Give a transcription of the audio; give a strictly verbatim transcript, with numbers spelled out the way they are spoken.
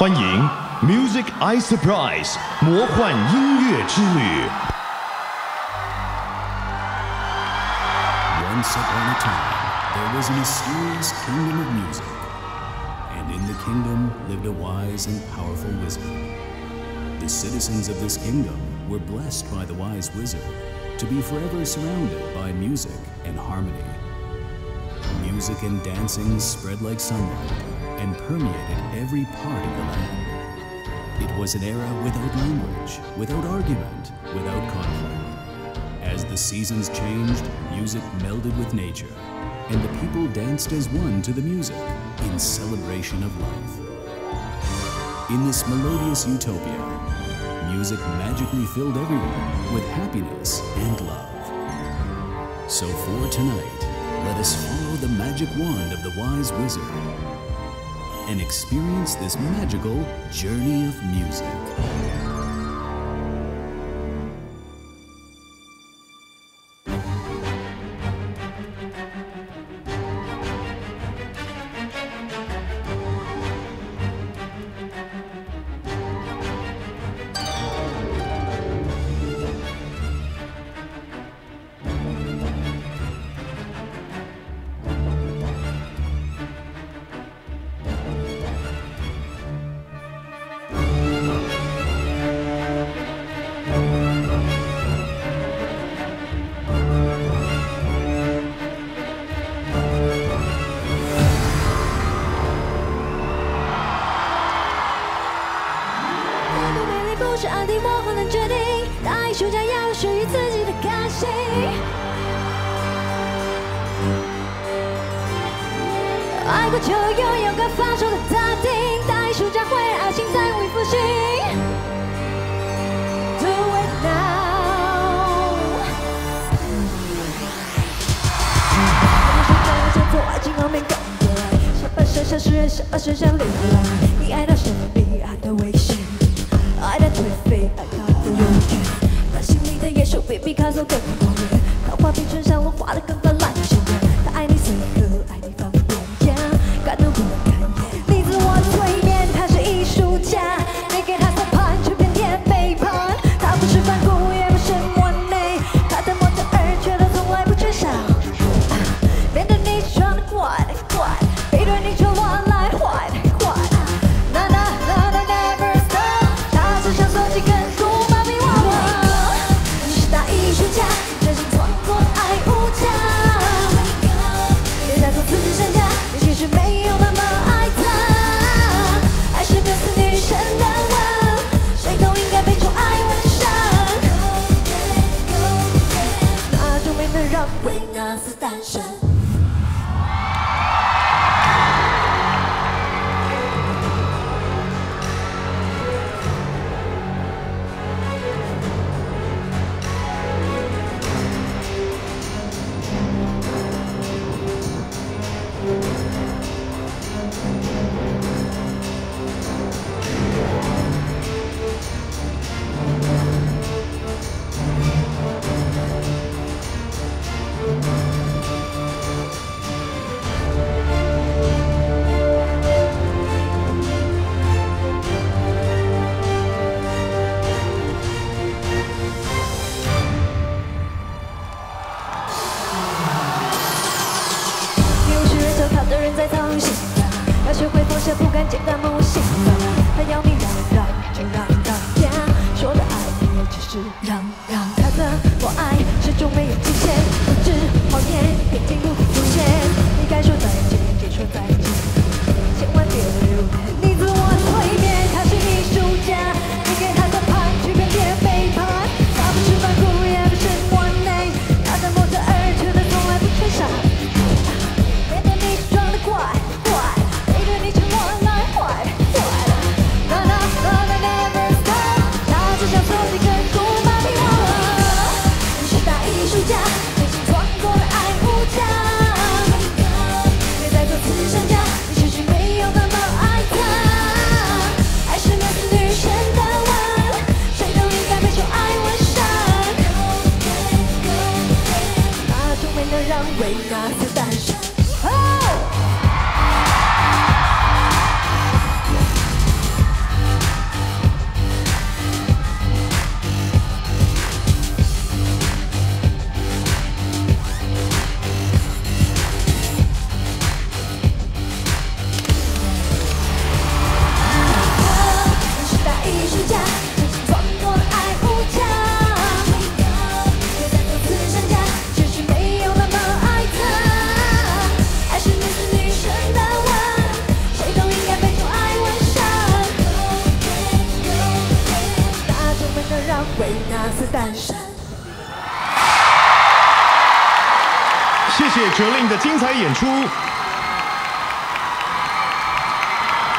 欢迎 Music Eye Surprise 魔幻音乐之旅。 Once upon a time, there was a mysterious kingdom of music, and in the kingdom lived a wise and powerful wizard. The citizens of this kingdom were blessed by the wise wizard to be forever surrounded by music and harmony. Music and dancing spread like sunlight and permeated every part of the land. It was an era without language, without argument, without conflict. As the seasons changed, music melded with nature, and the people danced as one to the music in celebration of life. In this melodious utopia, music magically filled everyone with happiness and love. So for tonight, let us follow the magic wand of the wise wizard and experience this magical journey of music. 是安迪，我很难决定，大艺术家要有属于自己的个性。爱过就拥有该放手的淡定，大艺术家会让爱情再无以复兴。Do it now。艺术家要先做爱情后面更多爱，下半身像诗人，下半身像流浪。你爱到神秘，爱到危险。爱的颓废，爱他的永远，他心里的野兽比毕卡索更狂野，他画比春山我画的更泛滥鲜艳，他爱你随和，爱你方便呀，感动不能感言，你自我催眠，他是艺术家，你给他三盘，却偏偏背叛，他不是反骨，也不是完美，他的模特儿却都从来不缺少，面对你装的怪怪，背对你却乱来坏坏，那那那那 never。想收集更多芭比娃娃，你是大艺术家，真心创作爱无价。别再做自己身价，你其实没有那么爱他。爱是个死女神的吻，谁都应该被宠爱纹上。那就没能让维纳斯诞生。要学会放下，不敢简单梦想。他要你让让就让让呀，说的爱也只是让让。他的我爱始终没有极限，不止谎言，平静不浮现。你该说再见，别说再见，千万别留恋。你自我催眠，他是艺术家，你给他的盘，却偏偏背叛。他不是反骨，也不是完美，他的模特儿却都从来不缺少。面对你装的怪怪。你沉默来坏坏，na na na na never stop， 他只想收集更多芭比娃娃。你是大艺术家，真心创作的爱无价。 为那次诞生。 谢谢哲令的精彩演出。